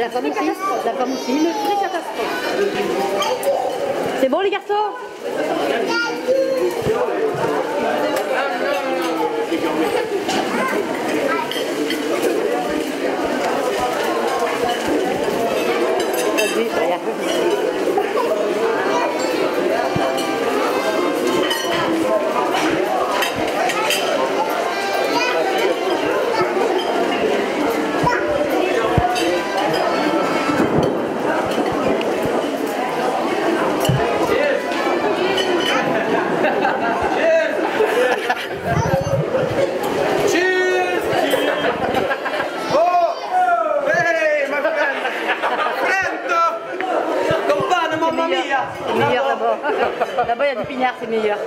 la femme aussi. La femme aussi, une vraie catastrophe. C'est bon les garçons? Vas-y, ça y est. C'est meilleur là-bas. Là-bas, il y a du pinard, c'est meilleur.